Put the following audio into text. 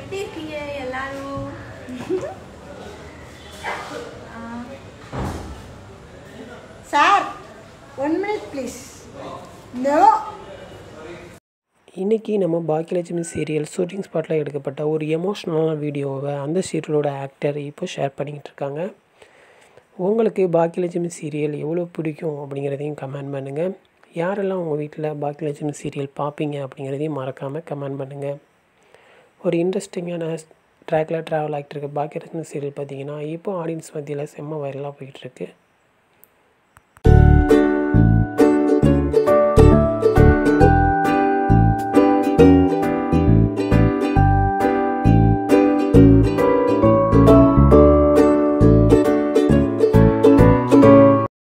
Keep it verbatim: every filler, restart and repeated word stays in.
எப்படி இருக்கீங்க எல்லாரும்? Sir one minute please. No. இன்றைக்கி நம்ம பாக்கியலட்சுமி சீரியல் ஷூட்டிங் ஸ்பாட்டில் எடுக்கப்பட்ட ஒரு எமோஷ்னலான வீடியோவை அந்த சீரியலோட ஆக்டர் இப்போ ஷேர் பண்ணிக்கிட்டு இருக்காங்க. உங்களுக்கு பாக்கியலட்சுமி சீரியல் எவ்வளோ பிடிக்கும் அப்படிங்கிறதையும் கமெண்ட் பண்ணுங்கள். யாரெல்லாம் உங்கள் வீட்டில் பாக்கியலட்சுமி சீரியல் பார்ப்பீங்க அப்படிங்கிறதையும் மறக்காமல் கமெண்ட் பண்ணுங்கள். ஒரு இன்ட்ரெஸ்டிங்கான ட்ராக்கில் ட்ராவல் ஆகிட்டு இருக்க பாக்கியலட்சுமி சீரியல் பார்த்திங்கன்னா இப்போ ஆடியன்ஸ் மத்தியில் செம்ம வைரலாக போயிட்டுருக்கு.